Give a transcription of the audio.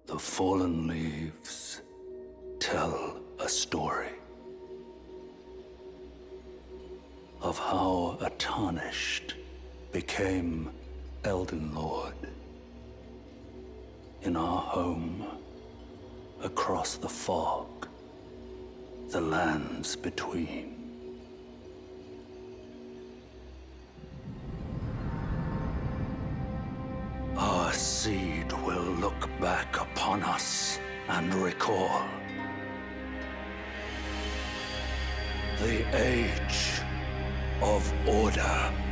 The fallen leaves tell a story of how a tarnished became Elden Lord in our home across the fog, the lands between. Our seed will look back upon us and recall the age of order.